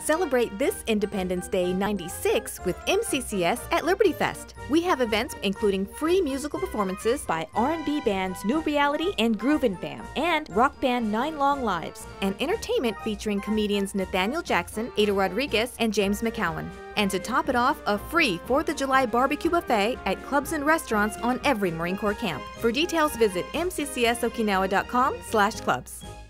Celebrate this Independence Day '96 with MCCS at Liberty Fest. We have events including free musical performances by R&B bands New Reality and Groovin' Fam, and rock band 9 Long Lives, and entertainment featuring comedians Nathaniel Jackson, Aida Rodriquez, and James McCowan. And to top it off, a free 4th of July BBQ Buffet at clubs and restaurants on every Marine Corps camp. For details, visit mccsokinawa.com/clubs.